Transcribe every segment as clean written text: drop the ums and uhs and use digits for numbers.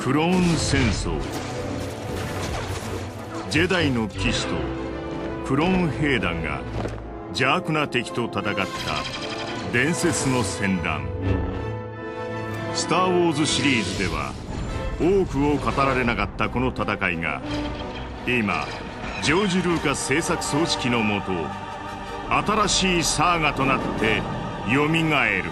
クローン戦争。ジェダイの騎士とクローン兵団が邪悪な敵と戦った伝説の戦乱。スター・ウォーズシリーズでは多くを語られなかったこの戦いが今ジョージ・ルーカス制作総指揮のもと新しいサーガとなってよみがえる。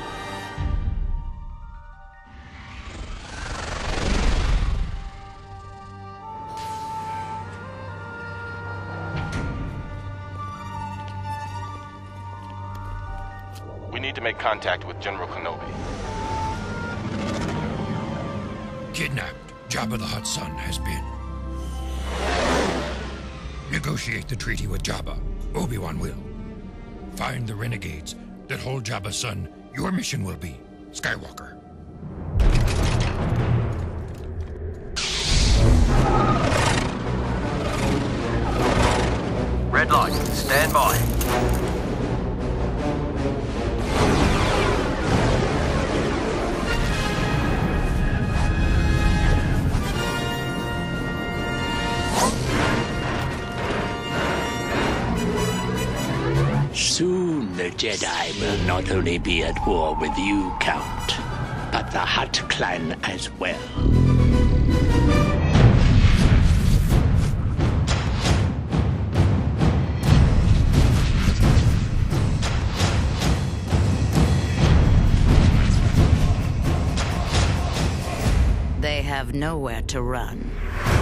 We need to make contact with General Kenobi. Kidnapped, Jabba the Hutt's son has been. Negotiate the treaty with Jabba. Obi-Wan will. Find the renegades that hold Jabba's son. Your mission will be Skywalker. Red light, stand by. Soon the Jedi will not only be at war with you, Count, but the Hutt clan as well. They have nowhere to run.